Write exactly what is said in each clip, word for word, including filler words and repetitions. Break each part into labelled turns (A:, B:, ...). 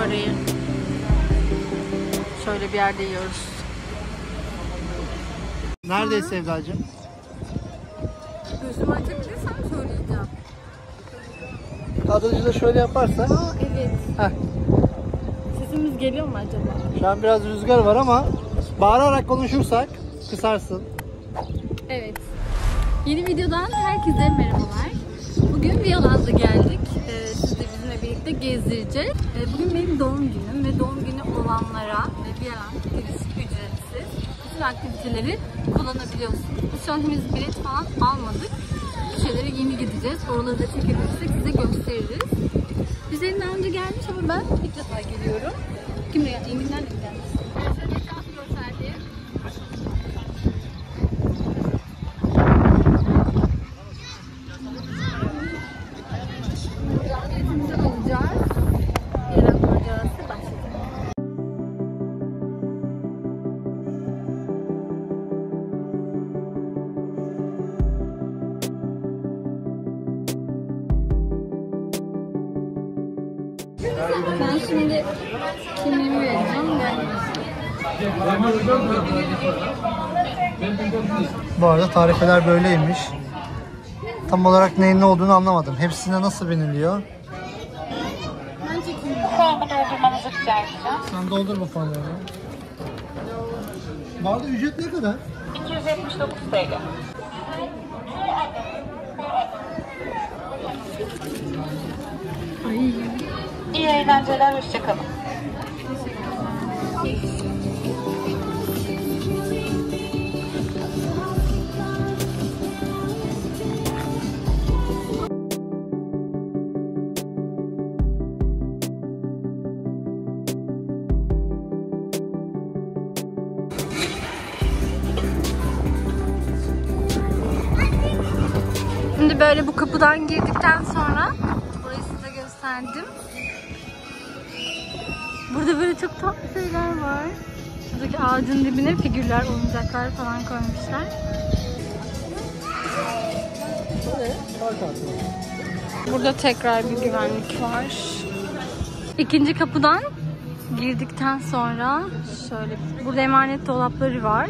A: böreği. Şöyle bir yerde yiyoruz.
B: Neredeyiz Sevdacığım?
A: Gözümü açabilirsem söyleyeceğim.
B: Kadrajı da şöyle yaparsak.
A: Aa evet.
B: Heh.
A: Sesimiz geliyor mu acaba?
B: Şu an biraz rüzgar var ama bağırarak konuşursak kısarsın.
A: Evet. Yeni videodan herkese merhabalar. Bugün Viyaland'a geldik. Ee, siz de bizimle birlikte gezdireceğiz. Ee, bugün benim doğum günüm ve doğum günü olanlara ve Viyaland giriş ücretsiz bütün aktiviteleri kullanabiliyorsunuz. Biz şu an henüz bilet falan almadık. Bir şeylere yeni gideceğiz. Oraları da çekebilirsek size gösteririz. Üzerine daha önce gelmiş ama ben ilk defa geliyorum. Kimle geldi? Emin'den de gelmiş. Şöyle etrafı gösterdi. Biletimizi alacağız. Yerel macerası başlayacak. Ben şimdi kimliğimi vereceğim.
B: Bu arada tarifeler böyleymiş. Tam olarak neyin ne olduğunu anlamadım. Hepsine nasıl biniliyor?
A: Ben çekeyim.
C: Formu doldurmanızı rica edeceğim.
B: Sen doldur bu formları. Bu arada ücret ne kadar?
C: iki yüz yetmiş dokuz T L.
A: Ay.
C: İyi eğlenceler, hoşçakalın.
A: Şimdi böyle bu kapıdan girdikten sonra burayı size gösterdim. Burada böyle çok tatlı şeyler var. Şuradaki ağacın dibine figürler, oyuncaklar falan koymuşlar. Burada tekrar bir güvenlik var. İkinci kapıdan girdikten sonra şöyle burada emanet dolapları var.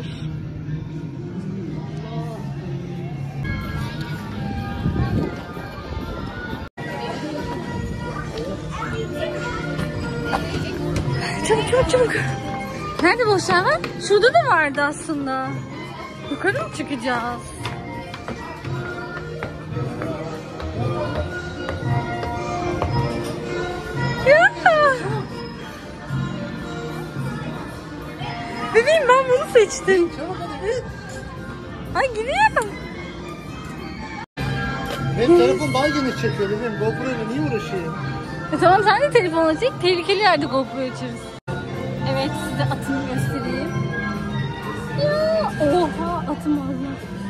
A: Çabuk çabuk çabuk. Nerede boş yer var? Şurada da vardı aslında. Yukarı mı çıkacağız? Ya. Bebeğim ben bunu seçtim. Ay gidiyorum.
B: Benim telefon daha geniş çekiyor benim. GoPro ile niye uğraşayım?
A: E tamam sen de telefonu çek. Tehlikeli yerde GoPro açarız. Evet size atımı göstereyim. Ya oha atım ağzına.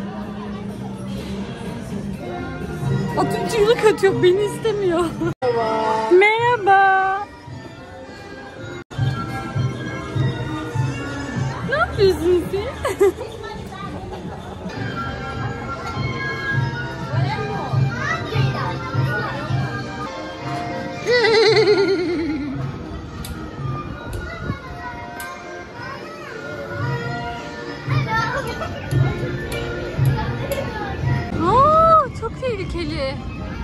A: Atım çığlık atıyor, beni istemiyor. Merhaba. Merhaba. Ne yapıyorsun sen? Aa, çok tehlikeli.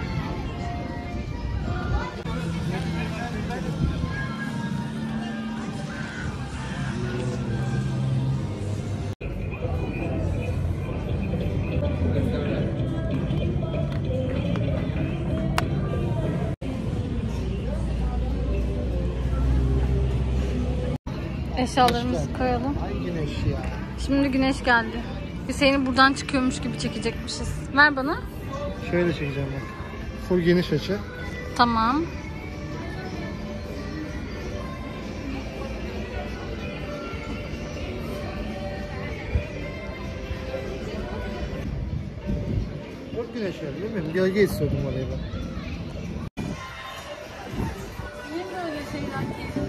A: Eşyalarımızı koyalım.
B: Ay güneş ya.
A: Şimdi güneş geldi. Hüseyin'i buradan çıkıyormuş gibi çekecekmişiz. Ver bana.
B: Şöyle çekeceğim bak. Full geniş açı.
A: Tamam.
B: Çok güneş geldi değil mi? Gölge istiyordum oraya ben.
A: Niye böyle şeyler ki?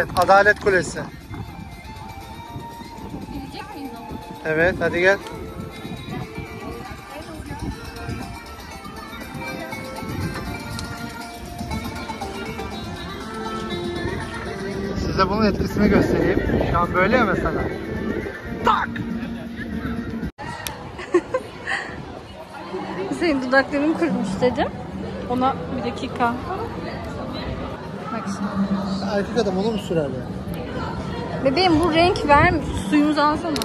B: Evet, Adalet Kulesi.
A: Gidecek miyiz ama?
B: Evet, hadi gel. Size bunun etkisini göstereyim. Şu an böyle ya mesela. Tak!
A: Senin dudakların kurumuş dedim. Ona bir dakika. Bak şimdi.
B: Erkek adam onu mu sürer ya?
A: Bebeğim bu renk vermiş. Suyumuzu alsana.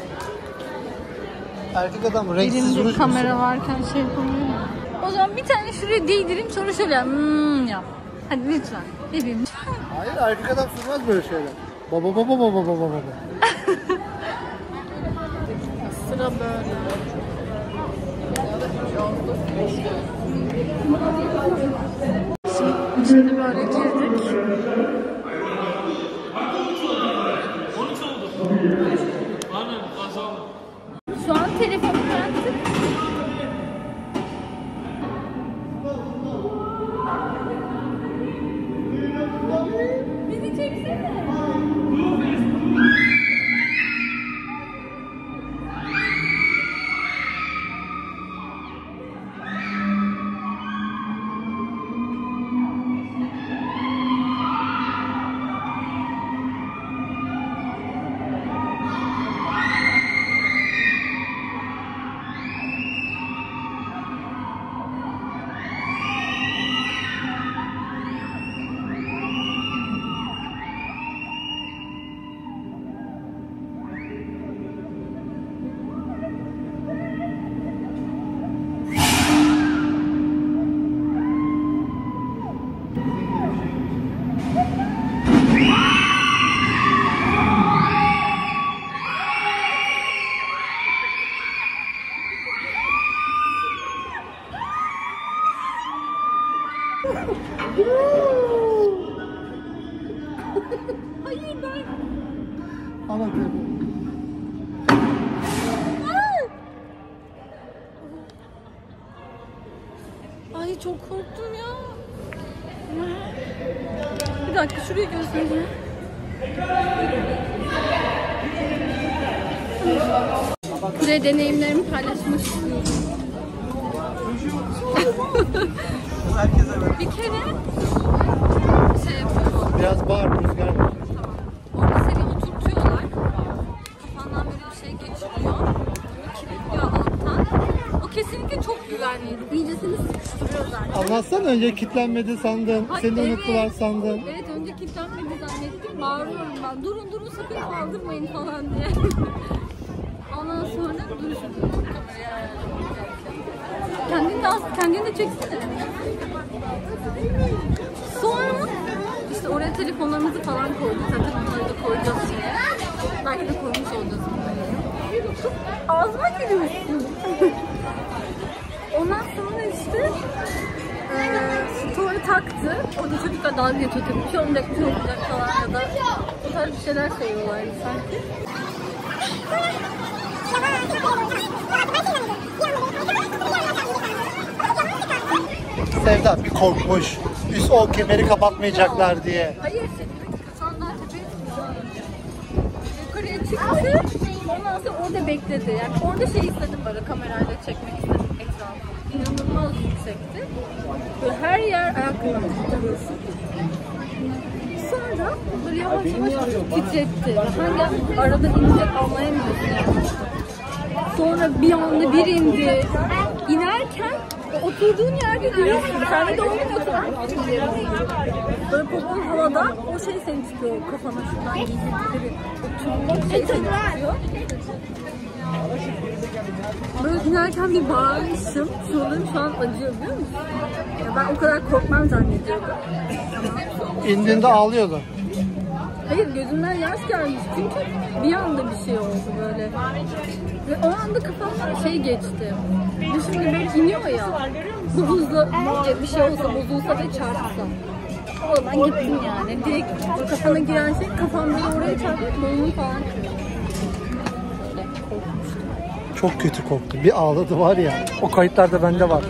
B: Erkek adam renksiz
A: Elimde
B: ruj mu
A: kamera
B: sürer?
A: varken şey yapamıyorum. O zaman bir tane şuraya değdireyim sonra şöyle yap. Hmm, yap. Hadi lütfen. Bebeğim.
B: Hayır, erkek adam sürmez böyle şeyler. Baba baba baba baba baba.
A: Sıra böyle. Şimdi, şimdi böyle girdik. Şu an telefonu bıraktık. Bizi çeksene. Hayır ben.
B: Ama
A: Ay çok korktum ya. Bir dakika şuraya göstereyim. Kule deneyimlerimi paylaşmak istiyorum. Bir kere şey yapıyorum.
B: biraz bağır, rüzgar var.
A: Tamam. Orada seni oturtuyorlar. Kafandan böyle bir şey geçiriyor. Bunu kilitliyor alttan. O kesinlikle çok güvenliydi. İyice seni sıkıştırıyor zaten.
B: Anlatsana, önce kilitlenmedi sandın,
A: Ay,
B: seni
A: evet.
B: unuttular sandın.
A: Evet, önce kilitlenmedi zannettim. Bağırıyorum ben. Durun durun sakın kaldırmayın falan diye. Ondan sonra dur şurada. Kendini de az, kendini de çeksene. Sonra işte oraya telefonlarımızı falan koyduk. Zaten onları da koyacağız şeye. Belki de koymuş olacağız bunları. Ağzıma giriyorsun. Ondan sonra işte Ee, sonra taktı. Orada çocuklar dalga geçiyor tabii. Bir şey olmayacak, bir şey olmayacak falan ya da o tarz bir şeyler söylüyorlardı sanki.
B: Sevda bir korkmuş. Üst o kemeri kapatmayacaklar diye.
A: Hayır, kafanlar tepeye çıkıyor. Yukarıya çıktı. Ondan sonra orada bekledi. Yani orada şey istedim, böyle kamerayla çekmek istedim etrafı. İnanılmaz yüksekti. Böyle her yer ayaklarına tutuyorsun. Sonra böyle yavaş yavaş titretti. Hangi arada inecek anlayamıyorsun yani. Sonra bir anda bir indi. İnerken oturduğun yerde görüyorsun. Sen de olmuyorsun. Böyle popon havada o şey seni tutuyor. Kafana şuradan giydirdikleri. O tulumba şey seni tutuyor. Böyle inerken bir bağırmışım. Şuralarım şu an acıyor, biliyor musun? Ya ben o kadar korkmam zannediyordum.
B: İndiğinde ağlıyordu.
A: Hayır, gözümden yaş gelmiş çünkü bir anda bir şey oldu böyle. Ve o anda kafamdan şey geçti. Şimdi böyle iniyor ya, bu hızla bir şey olsa, bozulsa ve çarpsa. O zaman gittim yani. Direkt o kafana giren şey kafam böyle oraya çarpıp boynum falan kırıyor. Böyle korkmuştum.
B: Çok kötü korktu. Bir ağladı var ya. O kayıtlarda bende var.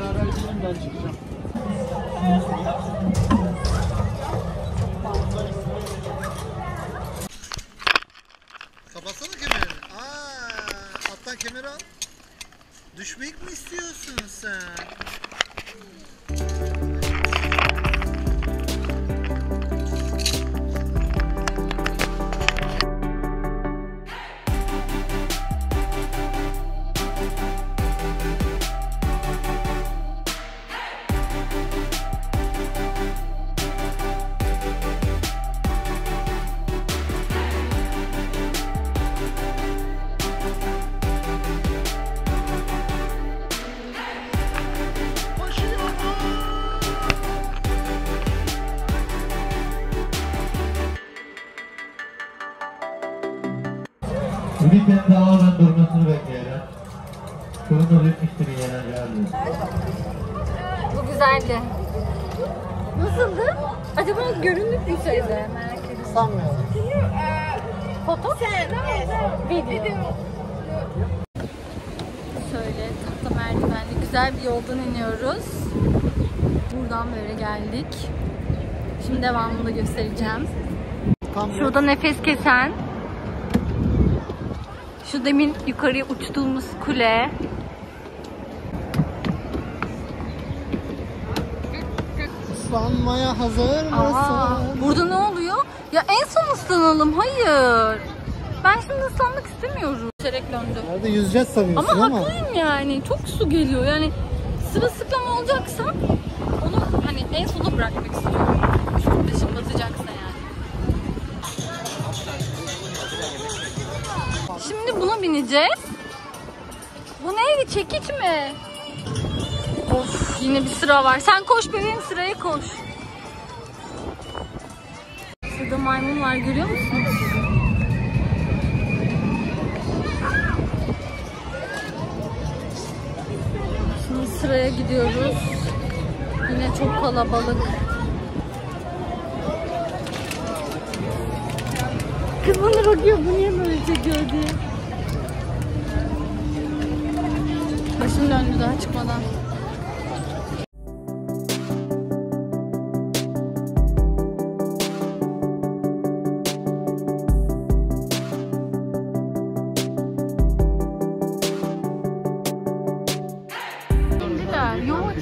B: kemeri al. Düşmek mi istiyorsun sen?
D: Bir kez daha oradan durmasını bekleyelim. Şunu düşmüştür yere geldi.
A: Bu güzeldi. Nasıldı? Acaba görünük bir şeydi. Merak ediyorum.
B: Sanmıyorum.
A: Foto? Video. Şöyle tahta merdivenli güzel bir yoldan iniyoruz. Buradan böyle geldik. Şimdi devamını göstereceğim.
B: Tam
A: Şurada nefes kesen, şu demin yukarıya uçtuğumuz kule.
B: ıslanmaya hazır mısın?
A: Aa, burada ne oluyor? Ya en son ıslanalım. Hayır. Ben şimdi ıslanmak istemiyorum. Çeyrek döndüm.
B: Nerede yüzeceğiz sanıyorsun
A: Ama,
B: ama.
A: haklıyım yani. Çok su geliyor. Yani sırılsıklam olacaksa onu hani en sona bırakmak istiyorum. Çünkü dışım batacaksa yani. Şimdi buna bineceğiz. Bu neydi? Çekiç mi? Of, yine bir sıra var. Sen koş bebeğim, sıraya koş. Şurada maymun var, görüyor musunuz? Şimdi sıraya gidiyoruz. Yine çok kalabalık. Kız bana bakıyor, bu niye böyle çekiyor diye. Başım döndü daha çıkmadan. Indiler, yoğurt.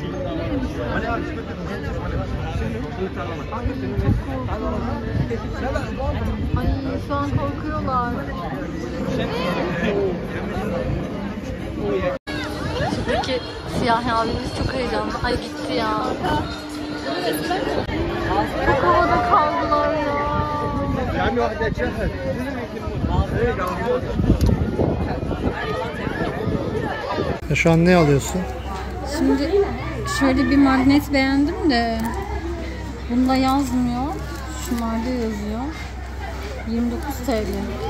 A: Ay şu an korkuyorlar. Şuradaki siyah abimiz çok heyecanlı. Ay gitti ya. Çok havada kaldılar ya.
B: Ya şu an ne alıyorsun?
A: Şimdi şöyle bir magnet beğendim de bunda yazmıyor. Şunlarda yazıyor. yirmi dokuz TL.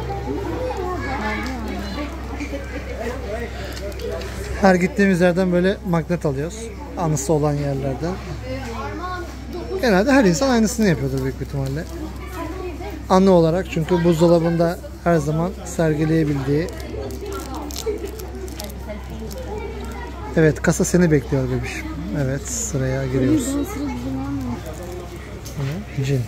B: Her gittiğimiz yerden böyle magnet alıyoruz. Anısı olan yerlerden. Genelde her insan aynısını yapıyordur büyük bir ihtimalle. Anı olarak, çünkü buzdolabında her zaman sergileyebildiği. Evet, kasa seni bekliyor bebişim. Evet, sıraya giriyoruz. Bu cin.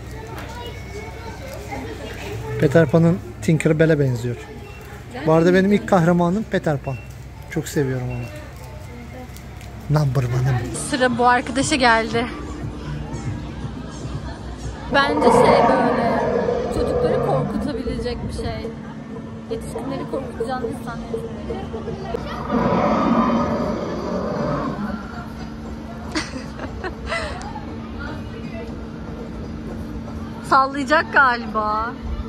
B: Peter Pan'ın Tinkerbell'e benziyor. Bu arada benim ilk kahramanım Peter Pan. Çok seviyorum onu. Number one'ım.
A: Sıra bu arkadaşa geldi. Bence şey böyle çocukları korkutabilecek bir şey. Yetişkinleri korkutacağını zannetmiyorum. Sallayacak galiba.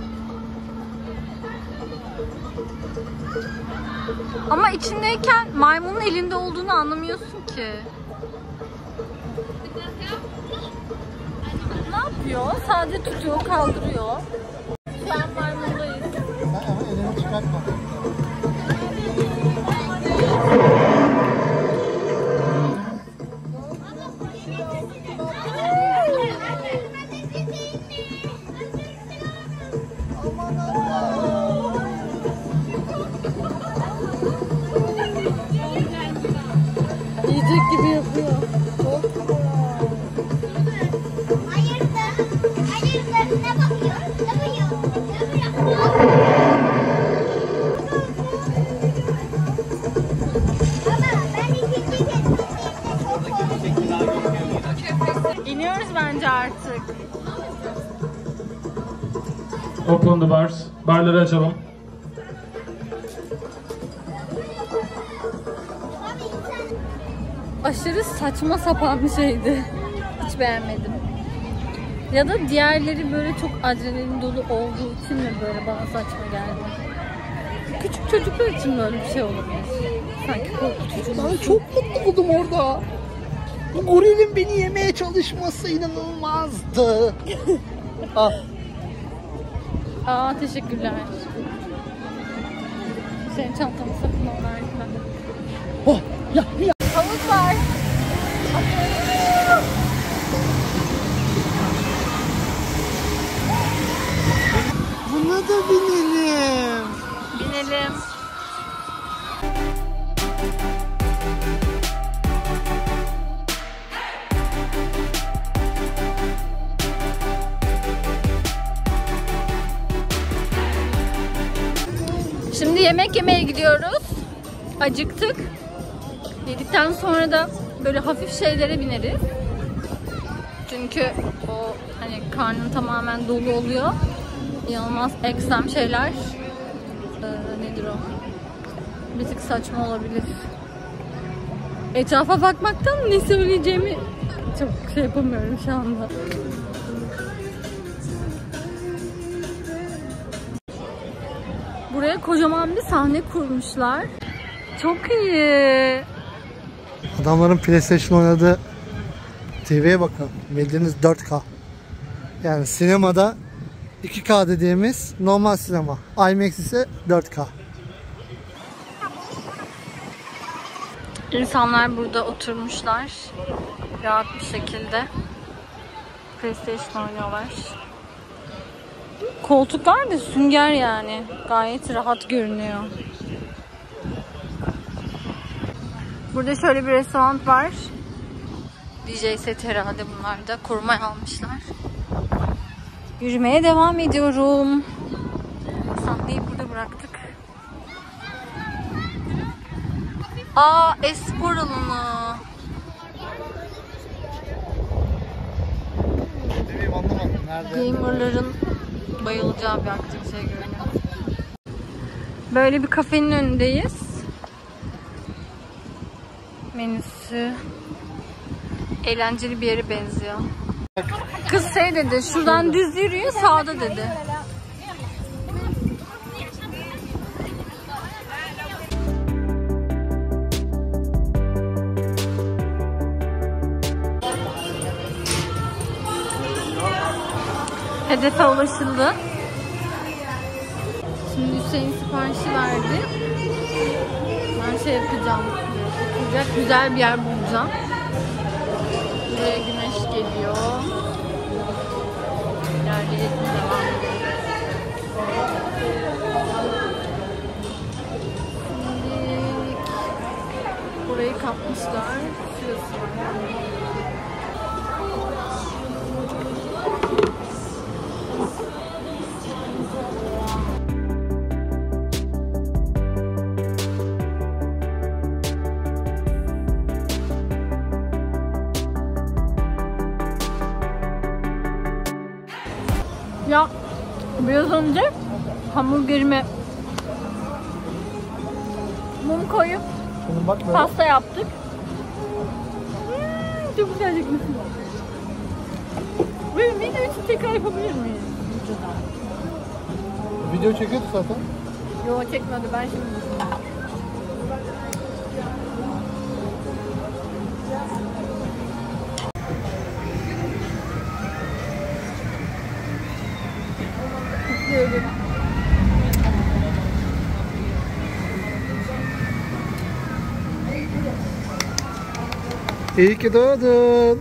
A: Ama içindeyken maymunun elinde olduğunu anlamıyorsun ki. Ne yapıyor? Sadece tutuyor, kaldırıyor. Şu an maymundayız.
B: Ama elini çıkartma.
A: Yiyecek gibi yapıyor.
E: Hayırdır? Hayırdır? Ne bakıyor? Ne bakıyor? on the bars. Barları açalım.
A: Aşırı saçma sapan bir şeydi. Hiç beğenmedim. Ya da diğerleri böyle çok adrenalin dolu olduğu için mi böyle bana saçma geldi? Küçük çocuklar için böyle bir şey olabilir. Sanki korkutucu.
B: Ben çok mutlu oldum orada. Gorilin beni yemeye çalışması inanılmazdı. Al.
A: Aa, teşekkürler. Senin çantamı sakın al, verdiler.
B: Oh, ya, ya.
A: Havuz var.
B: Buna da binelim.
A: Binelim. Şimdi yemek yemeye gidiyoruz. Acıktık. Yedikten sonra da böyle hafif şeylere bineriz. Çünkü o hani karnın tamamen dolu oluyor. İnanılmaz ekstrem şeyler. Ee, nedir o? Bir tık saçma olabilir. Etrafa bakmaktan ne söyleyeceğimi çok şey yapamıyorum şu anda. Buraya kocaman bir sahne kurmuşlar. Çok iyi.
B: Adamların PlayStation oynadığı T V'ye bakın. Bildiğiniz dört K. Yani sinemada iki K dediğimiz normal sinema. IMAX ise dört K.
A: İnsanlar burada oturmuşlar. Rahat bir şekilde PlayStation oynuyorlar. Koltuklar da sünger yani. Gayet rahat görünüyor. Burada şöyle bir restoran var. D J set herhalde bunlar da. Korumaya almışlar. Yürümeye devam ediyorum. Sahneyi burada bıraktık. Aa, espor alanı.
B: Benim anlamadım. Nerede?
A: Gamerların bayılacağı bir aktivite görünüyor. Böyle bir kafenin önündeyiz. Menüsü eğlenceli bir yere benziyor. Kız şey dedi, şuradan düz yürüyor, sağda dedi. Hedefe ulaşıldı. Şimdi Hüseyin siparişi verdi. Ben şey yapacağım. Oturacak güzel bir yer bulacağım. Buraya güneş geliyor. İlerleyelim, devam edelim. Şimdi burayı kapmışlar. Şurası var. Ya biraz önce hamburgerime mum koyup
B: Bak böyle.
A: pasta yaptık. Hmm, çok güzel çıkmışsın. Böyle video için tekrar yapabilir miyiz?
B: Video çekiyordu zaten.
A: Yo, çekmedi, ben şimdi. Kutluyorum.
B: İyi ki doğdun.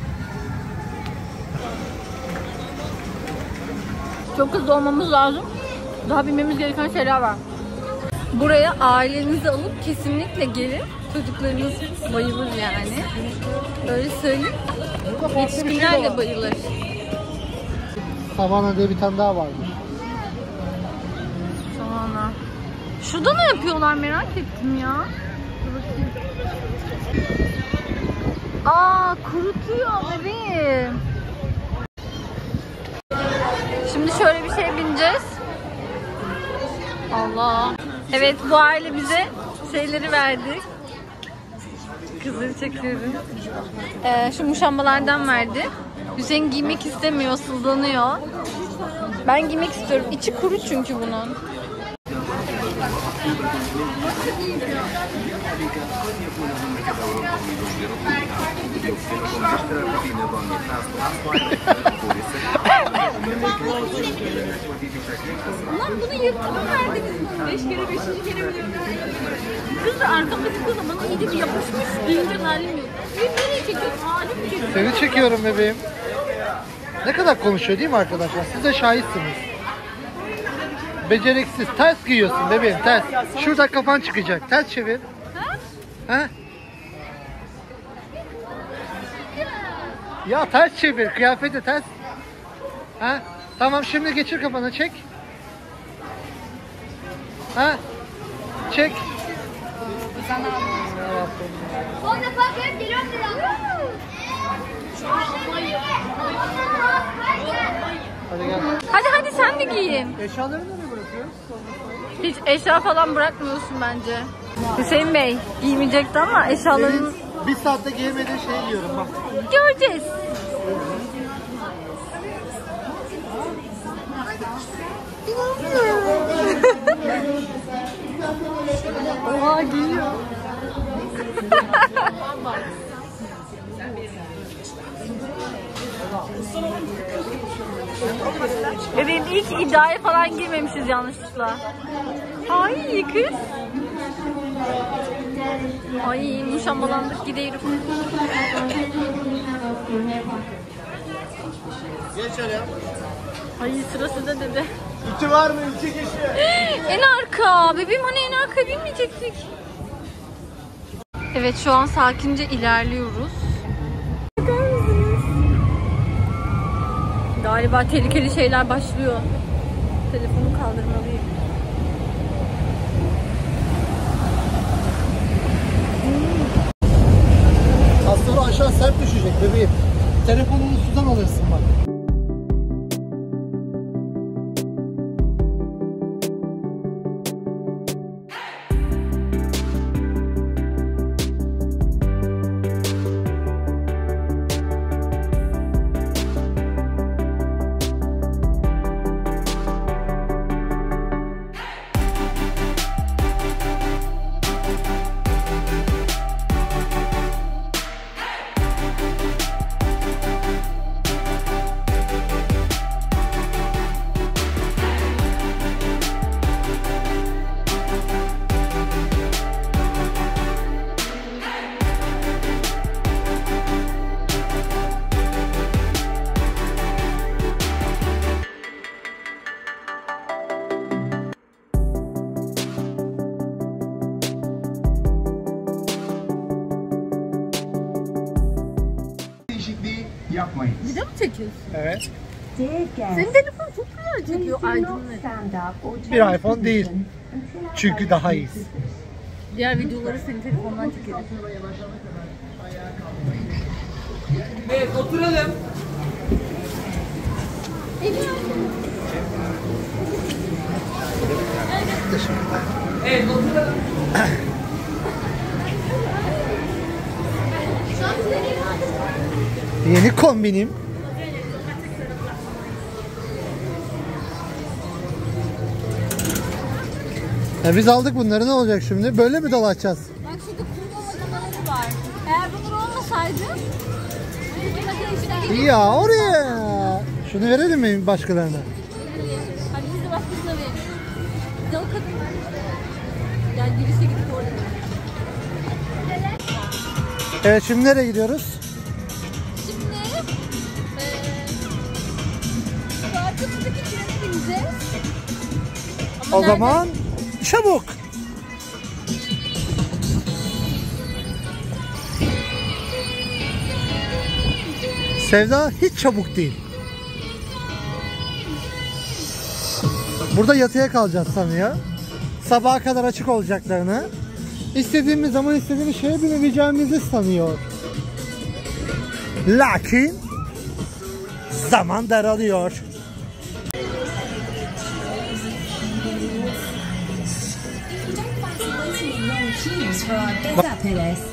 A: Çok hızlı olmamız lazım. Daha bilmemiz gereken şeyler var. Buraya ailenizi alıp kesinlikle gelin. Çocuklarınız bayılır yani. Öyle söyleyeyim. Yetişkinler de bayılır.
B: Havana diye bir tane daha varmış.
A: Sonra. Şurada ne yapıyorlar merak ettim ya. Dur bakayım. Aa, kurutuyor bebeğim. Şimdi şöyle bir şey bineceğiz. Allah. Evet, bu aile bize şeyleri verdi. Kızları çekiyorum. Ee, şu muşambalardan verdi. Hüseyin giymek istemiyor, sızlanıyor. Ben giymek istiyorum. İçi kuru çünkü bunun. Ulan bunu yırtıp verdiniz bana. Beş kere beşinci kere bile kız da arkamdaki kız da bana iyice bir yapışmış. Duyunca halim yok. Bir nereye çekiyorsun? Halim mi çekiyorsun?
B: Seni çekiyorum bebeğim. Ne kadar konuşuyor değil mi arkadaşlar? Siz de şahitsiniz. Beceriksiz. Ters giyiyorsun bebeğim, ters. Şurada kafan çıkacak. Ters çevir.
A: Ha?
B: Ha? Ya ters çevir. Kıyafeti ters. Ha? Tamam, şimdi geçir kafanı, çek. Ha? Çek. Hadi gel.
A: Hadi hadi sen de giyin.
B: Eşyaları nereye bırakıyoruz?
A: Hiç eşya falan bırakmıyorsun bence. Hüseyin Bey giymeyecekti ama eşyaların...
B: Benim bir saatte giyemediğim şeyi giyiyorum bak.
A: Göreceğiz. Oha giyiyor. Bebeğim ilk iddiaya falan girmemişiz yanlışlıkla. Ay kız. Ay muşambalandık, gidelim.
B: Geç öyle.
A: Ay sıra sizde dedi.
B: İki var mı? İki kişi.
A: En arka. Bebeğim hani en arka binmeyecektik. Evet, şu an sakince ilerliyoruz. Bakar mısınız? Galiba tehlikeli şeyler başlıyor. Telefonu kaldırmalıyım.
B: Aslında aşağı sert düşecek bebeğim. Telefonunu sudan alırsın bak.
E: Yapmayın.
A: Video mu çekiyorsun?
B: Evet.
A: Senin telefon çok güzel çekiyor, aydınlık.
B: Bir iPhone değil. Çünkü daha iyisi.
A: Diğer videoları senin telefondan çekelim.
E: Evet, oturalım. Evet, oturalım.
B: Yeni kombinim. Ya biz aldık bunları, ne olacak şimdi? Böyle mi dolaşacağız?
A: Bak şurada kum olmaları var. Eğer bunlar olmasaydı içine gelip
B: Ya oraya. Şunu verelim mi başkalarına?
A: hadi biz de başkasına verelim. Bir de o kadın var. Yani girişe gidip orada.
B: Evet, şimdi nereye gidiyoruz?
A: Şimdi eee şu arkamızdaki trene bineceğiz. Ama
B: O
A: nerede?
B: zaman çabuk. Sevda hiç çabuk değil. Burada yatıya kalacağız sanıyor. Sabaha kadar açık olacaklarını, istediğimiz zaman istediğimiz şeye binebileceğimizi sanıyor. Lakin zaman daralıyor.
F: for our Beta Palace.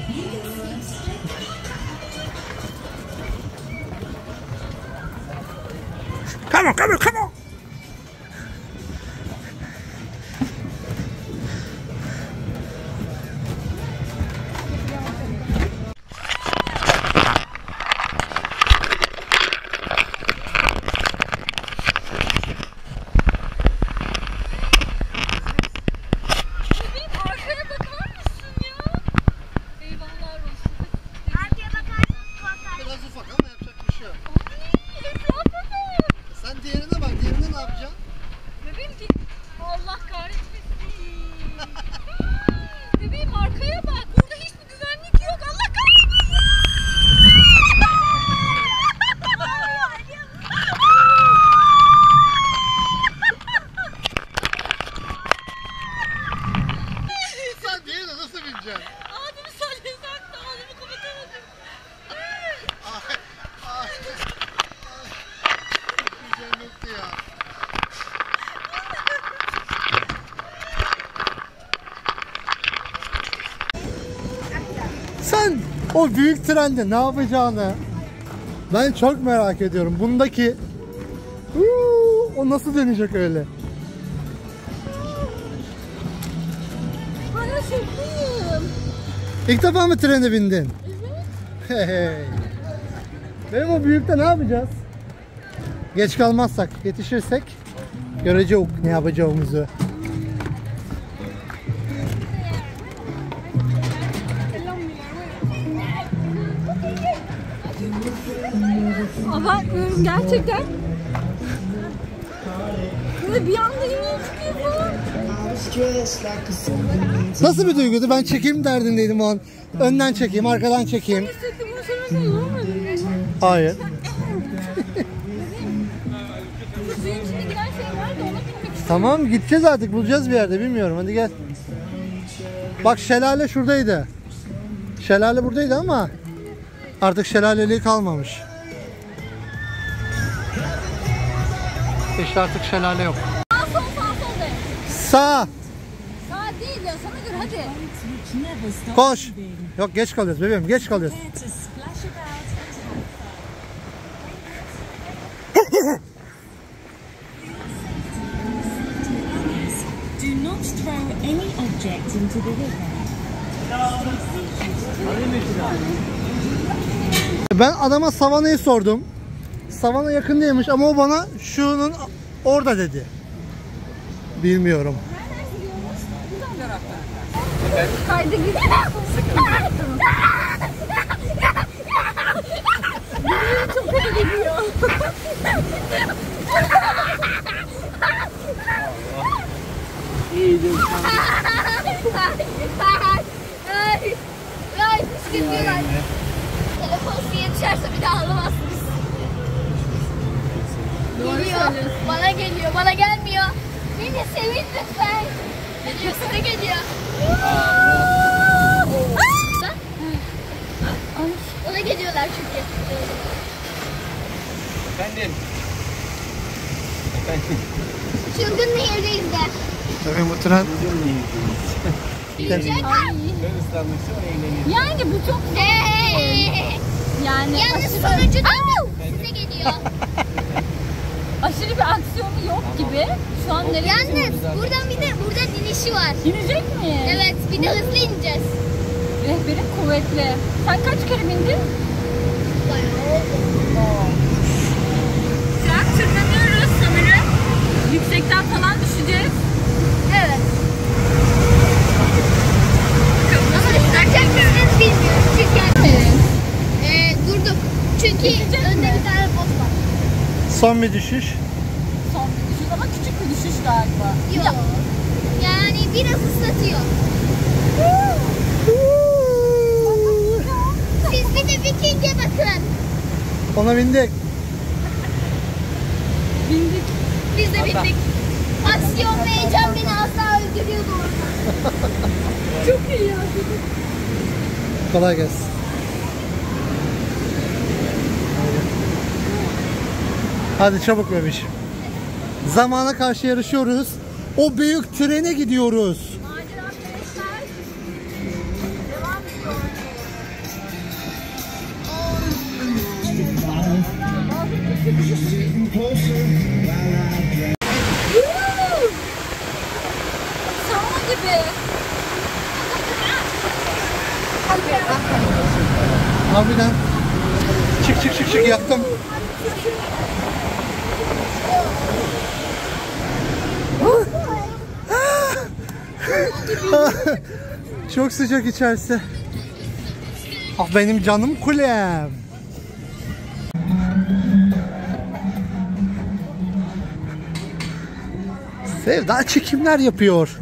B: Come on, come on, come on.
A: Arkaya bakar mısın ya? Eyvallah olsun.
G: Arkaya bakarsanız korkar.
B: Biraz ufak ama yapacak bir şey yok.
A: Ay, etrafa bak.
B: Sen diğerine bak, diğerine ne yapacaksın?
A: Bebeğim ki Allah kahretmesin. Bebeğim arkaya bak. Burada hiçbir güvenlik yok. Allah kahretmesin.
B: Sen diğerine nasıl bineceksin?
A: Ağzımı sallayasak da ağzımı kapatamadım.
B: Ay, ay. Güzel nokta ya. Sen o büyük trende ne yapacağını ben çok merak ediyorum. Bundaki Uuu, o nasıl dönecek öyle?
A: Hala şokluyum.
B: İlk defa mı trene bindin? Evet. Hey hey. Benim o büyükte ne yapacağız? Geç kalmazsak, yetişirsek göreceğiz ne yapacağımızı.
A: Abartmıyorum gerçekten. Böyle bir anda iniyor çıkıyor falan.
B: Nasıl bir duyguydu? Ben çekeyim derdindeydim o an. Önden çekeyim, arkadan çekeyim.
A: Hissettim bunu söylemeden yorulmadın.
B: Hayır.
A: Şu suyun içine giren şey var da ona binmek istiyorum.
B: Tamam, gideceğiz artık, bulacağız bir yerde, bilmiyorum. Hadi gel. Bak şelale şuradaydı. Şelale buradaydı ama artık şelaleliği kalmamış. İşte artık şelale yok.
A: Sağ sol sağ sol de.
B: Sağ.
A: Sağ değil ya sana göre hadi.
B: Koş. Yok, geç kalıyoruz bebeğim, geç kalıyoruz.
F: Do not throw any object into the river.
B: Ben adama Savana'yı sordum. Savana yakın değilmiş ama o bana şunun orada dedi. Bilmiyorum.
A: Kaydı gidiyor. Çok kötü gidiyor.
G: Ay, ay, kışkırtıyorlar. Telefon suya düşerse bir daha alamazsınız. Geliyor, bana geliyor, bana gelmiyor. Beni sevin lütfen. Geliyor, size geliyor. Ona geliyorlar çünkü.
E: Efendim.
G: Çılgın nehirdeyiz de.
B: Tabii bu tren
G: Yiyecek.
E: Ben ıslanmışsam eğlenirim.
A: Yani bu çok
G: Hey.
A: yani
G: Yalnız
A: aşırı,
G: sonucu da size geliyor.
A: aşırı bir aksiyonu yok gibi. Şu an nereye
G: Yalnız
A: gidiyoruz?
G: buradan bir de burada inişi var.
A: İnecek mi?
G: Evet, bir de hızlı ineceğiz.
A: Rehberim kuvvetli. Sen kaç kere bindin? Şu an tırmanıyoruz sanırım. Yüksekten falan düşeceğiz.
G: Evet. Ama ıslanacak mısınız bilmiyorum çünkü ee, durduk. Çünkü önde bir tane bot var.
B: son bir düşüş.
A: Son bir düşüş ama küçük bir düşüş galiba.
G: Yok. Yani biraz ıslatıyor. Siz bir de Viking'e bakın.
B: Ona bindik.
A: Bindik.
G: Biz de bindik. Aksiyon ve heyecan beni asla öldürüyordu orada.
A: Çok iyi ya.
B: Kolay gelsin. Hadi çabuk bebiş. Zamana karşı yarışıyoruz. O büyük trene gidiyoruz.
G: Macera arkadaşlar.
B: aşkım. Çok sıcak içerisi. Ah benim canım kulem. Sevda çekimler yapıyor.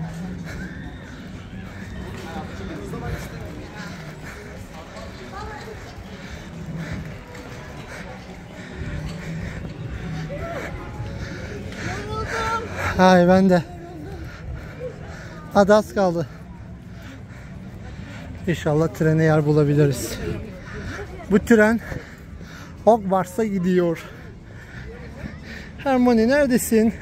B: Hay ben de. Hadi az kaldı. İnşallah trene yer bulabiliriz. Bu tren Hogwarts'a gidiyor. Hermione neredesin?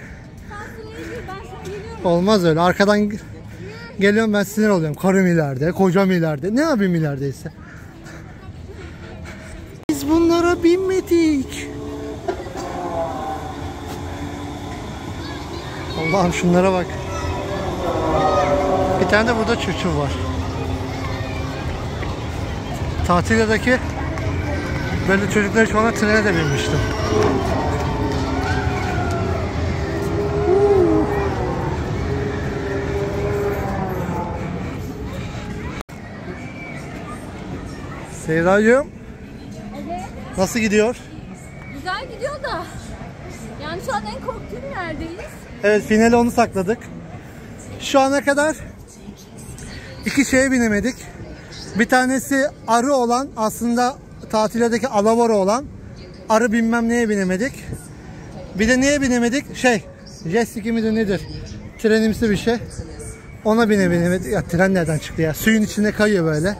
B: Olmaz öyle. Arkadan geliyorum, ben sinir oluyorum. Karım ileride, kocam ileride. Ne yapayım ilerideyse? Biz bunlara binmedik. Allah'ım şunlara bak. Bir tane de burada çırçır var. Tatildeki böyle çocuklar hiç ona trene de binmiştim. Sevdacığım.
A: Evet.
B: Nasıl gidiyor?
A: Güzel gidiyor da. Yani şu an en korktuğum yerdeyiz.
B: Evet, finale onu sakladık. Şu ana kadar iki şeye binemedik. Bir tanesi arı olan, aslında tatildeki alavara olan arı bilmem neye binemedik. Bir de neye binemedik? Şey, jet ski midir nedir? Trenimsi bir şey. Ona binemedik. Ya tren nereden çıktı ya? Suyun içinde kayıyor böyle.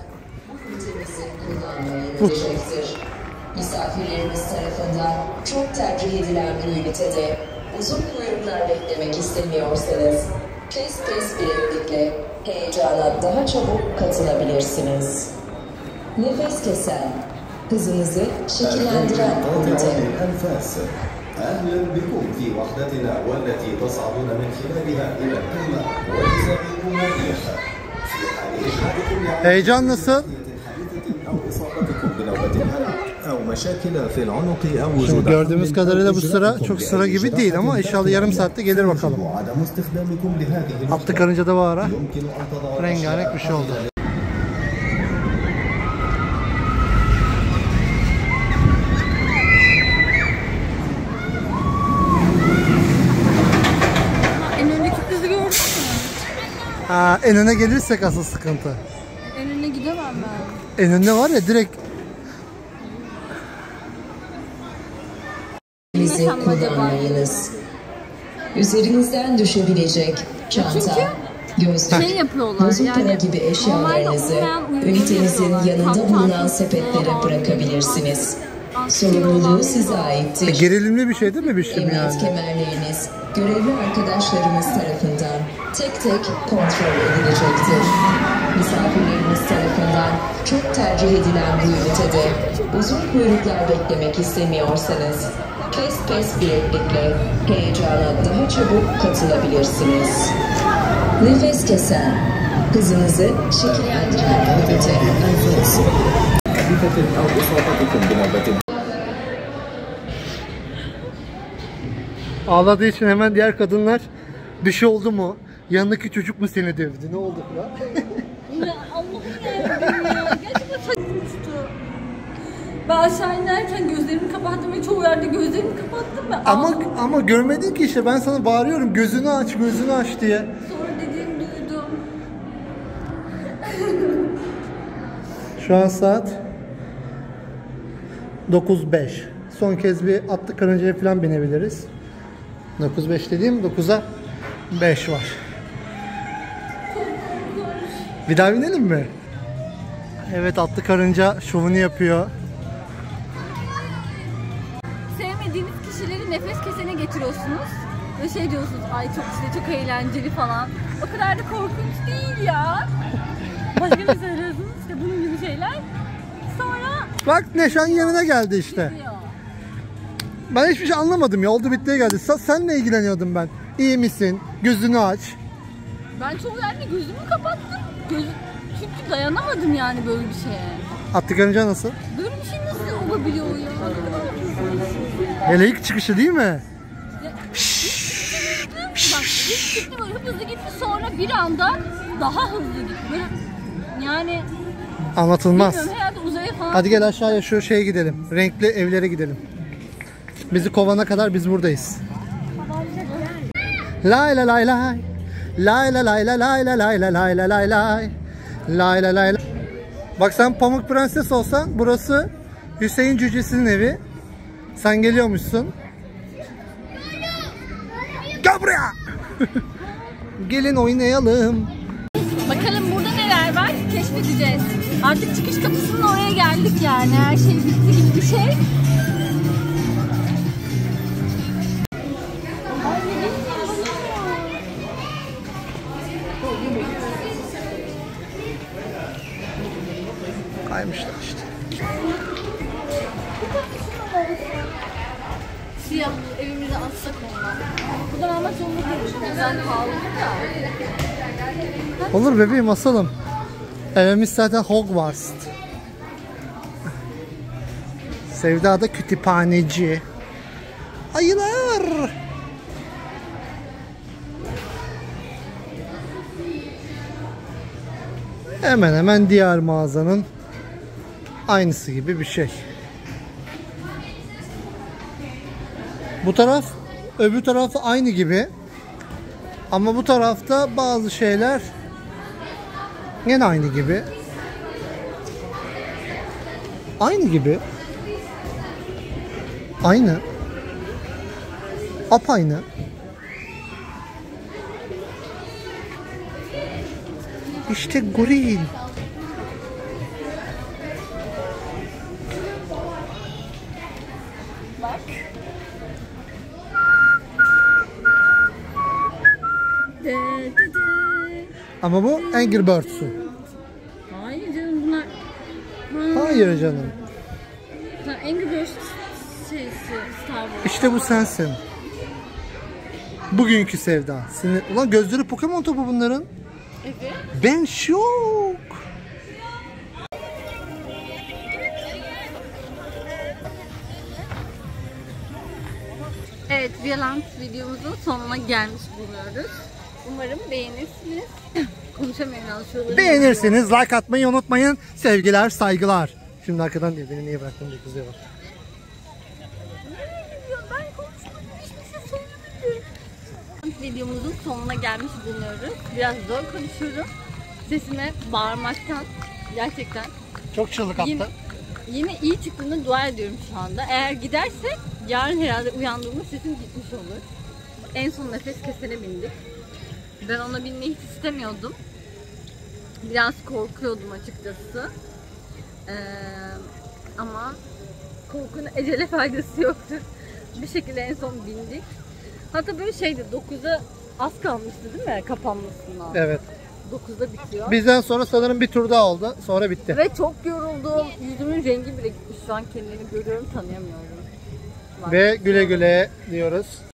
B: Bu.
H: Misafirlerimiz tarafından çok tercih edilen bir ünitede uzun kuyruklar beklemek istemiyorsanız pes pes bileklikle heyecana daha çabuk katılabilirsiniz. Nefes kesen, hızınızı şekillendiren ünite.
I: أهلا بكم في وحدتنا والتي تصعدون من خلالها إلى القمة وتسابق مريحة. في حال إجهادكم
B: Heyecan nasıl?
I: أو إصابتكم بنوبة هلع أو مشاكل في العنق أو
B: Şimdi
I: وجود
B: gördüğümüz kadarıyla bu sıra çok sıra gibi değil ama inşallah yarım saatte gelir bakalım.
I: وعدم استخدامكم لهذه
B: Atlı karınca da var ha.
I: يمكن أن تضع
B: Rengarenk bir şey oldu.
A: En öndeki kızı gördün mü?
B: Ha, en öne gelirsek asıl sıkıntı.
A: En önüne gidemem ben.
B: En önde var ya direkt.
H: Bizi kullanmayınız. Üzerinizden düşebilecek çanta, gözlük,
A: Şey yapıyorlar
H: bozuk
A: yani,
H: para gibi eşyalarınızı
A: normalde olmayan uygun
H: ünitenizin
A: yapıyorlar.
H: yanında
A: Tam
H: bulunan
A: çantası,
H: sepetlere
A: ağır
H: bırakabilirsiniz.
A: Ansiyon
H: Sorumluluğu
A: olan
H: size
A: bir-
H: aittir.
B: Gerilimli bir şey değil mi bir şey
H: Emniyet
B: yani?
H: kemerleriniz görevli arkadaşlarımız tarafından tek tek kontrol edilecektir. Misafirlerimiz tarafından çok tercih edilen bu ünitede uzun kuyruklar beklemek istemiyorsanız pes pes bileklikle heyecana daha çabuk katılabilirsiniz. Nefes kesen, hızınızı şekillendiren ünite.
I: أو إصابتكم بنوبة
B: Ağladığı için hemen diğer kadınlar bir şey oldu mu? Yanındaki çocuk mu seni dövdü? Ne oldu falan?
A: Ya Allah'ım yarabbim ya. Gerçekten saçmıştı. Ben aşağı inerken gözlerimi kapattım ve çoğu yerde gözlerimi kapattım ve
B: Ama
A: ağladım.
B: ama görmedin ki işte, ben sana bağırıyorum gözünü aç gözünü aç diye.
A: Sonra dediğimi duydum.
B: Şu an saat dokuz beş. Son kez bir atlı karıncaya falan binebiliriz. dokuz beş dediğim dokuza beş var. Bir daha binelim mi? Evet, atlı karınca şovunu yapıyor.
A: Sevmediğiniz kişileri nefes kesene getiriyorsunuz. Ve şey diyorsunuz, ay çok işte çok eğlenceli falan. O kadar da korkunç değil ya. Başka ne söylüyorsunuz? İşte bunun gibi şeyler. Sonra
B: Bak Neşan yerine geldi işte.
A: gidiyor.
B: Ben hiçbir şey anlamadım ya. Oldu bittiye geldi. Sen, senle ilgileniyordum ben. İyi misin? Gözünü aç.
A: Ben çoğu yerde gözümü kapattım. Göz... Çünkü dayanamadım yani böyle bir şeye.
B: Atlı karınca nasıl?
A: Böyle bir şey nasıl yapabiliyor ya.
B: Hele ilk çıkışı değil mi?
A: Bak ilk gitti böyle hızlı gitti, sonra bir anda daha hızlı gitti. Böyle yani
B: Anlatılmaz.
A: bilmiyorum, herhalde uzaya falan.
B: Hadi gel aşağıya şu şeye gidelim. Renkli evlere gidelim. Bizi kovana kadar biz buradayız. Lay la lay lay. Lay la lay la lay la lay la lay la lay lay. Lay la lay la. Bak sen Pamuk Prenses olsan burası Hüseyin Cücesi'nin evi. Sen geliyormuşsun. Gel buraya. Gelin oynayalım.
A: Bakalım burada neler var, keşfedeceğiz. Artık çıkış kapısının oraya geldik yani. Her şey bitti gibi bir şey.
B: Kaymışlar işte.
A: Siyah evimize atsak ondan. Buradan almak zorunda değiliz. Güzel pahalı da.
B: Olur bebeğim, asalım. Evimiz zaten Hogwarts. Sevda da kütüphaneci. Ayılar. Hemen hemen diğer mağazanın aynısı gibi bir şey. Bu taraf, öbür tarafı aynı gibi. Ama bu tarafta bazı şeyler yine aynı gibi. Aynı gibi. Aynı. Apaynı. İşte goril.
A: Bak. De, de, de.
B: Ama bu Angry Birds'u.
A: Hayır canım, bunlar... Ha.
B: Hayır canım.
A: Ha, Angry Birds şeysi, Star Wars.
B: İşte bu sensin. Bugünkü Sevda. Senin... Ulan gözleri Pokemon topu bunların.
A: Evet.
B: Ben şok.
A: Evet, Viyalant videomuzun sonuna gelmiş bulunuyoruz. Umarım beğenirsiniz. Konuşamıyorum yalnız şuraları.
B: Beğenirseniz like atmayı unutmayın. Sevgiler, saygılar. Şimdi arkadan diyor, beni niye bıraktın diye kızıyor bak.
A: Ben konuşmadım, hiçbir şey söylemedim. Videomuzun sonuna gelmiş bulunuyoruz. Biraz zor konuşuyorum. Sesime bağırmaktan gerçekten.
B: Çok çığlık attı.
A: Yine, yine iyi çıktığını dua ediyorum şu anda. Eğer giderse yarın herhalde uyandığımda sesim gitmiş olur. En son nefes kesene bindik. Ben ona binmeyi hiç istemiyordum. Biraz korkuyordum açıkçası. Ee, ama korkunun ecele faydası yoktur. Bir şekilde en son bindik. Hatta böyle şeydi, dokuza az kalmıştı değil mi kapanmasına?
B: Evet.
A: dokuzda bitiyor.
B: Bizden sonra sanırım bir tur daha oldu. Sonra bitti.
A: Ve çok yoruldum. Yüzümün rengi bile gitmiş. Şu an kendimi görüyorum, tanıyamıyorum. Bak.
B: Ve güle güle diyoruz.